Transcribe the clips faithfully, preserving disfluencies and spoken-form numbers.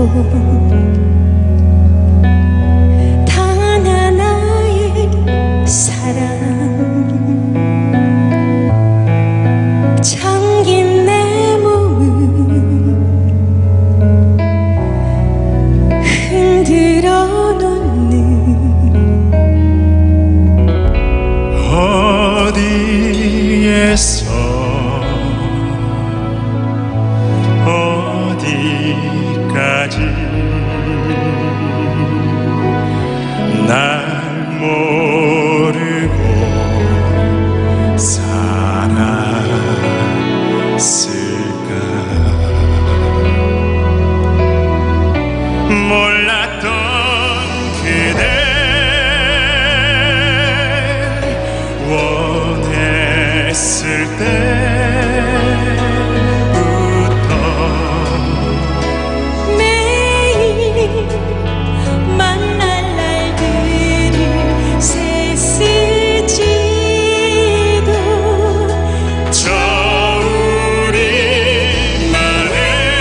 단 하나의 사랑 잠긴 내 몸을 흔들어 놓는 어디에서 어디까지 날 모르고 살았을까. 몰랐던 그대 원했을 때부터 매일 만날 날들을 셌을지도 저 우리만의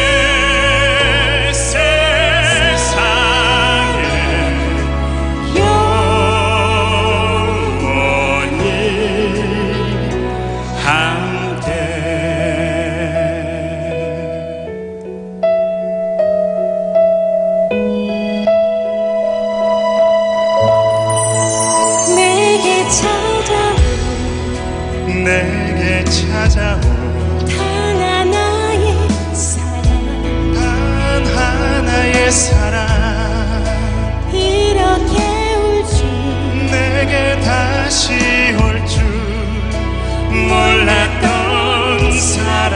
세상에 영원히 함께. 내게 찾아온 내게 찾아온 단 하나의 사랑 단 하나의 사랑 이렇게 올 줄 내게 다시 올 줄 몰랐던 사랑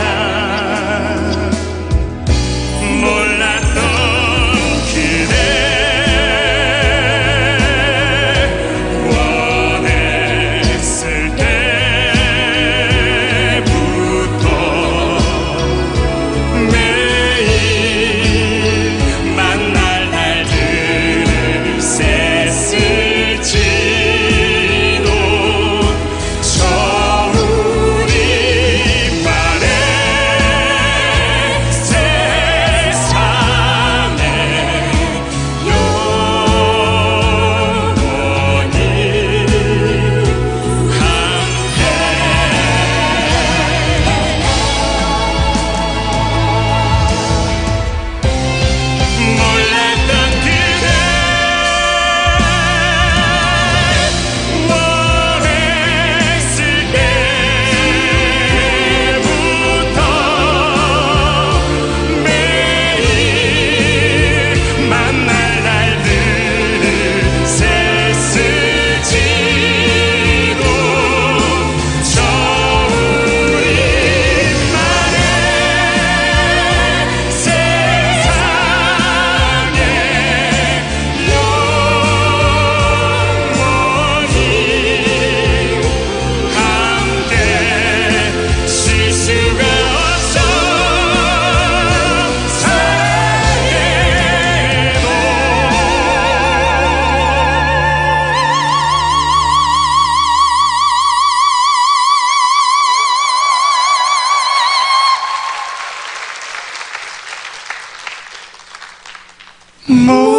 몰랐던 그대 원했을 때부터 매일 만날 날들을 셌을지도 저 우리만의 세상에 영원히 함께. 몰랐던 그대 원했을 때부터 매일 만날 날들을 셌을지도 저 우리만의 세상에 영원히 함께 쉴 수가 없어 사랑해도. 뭐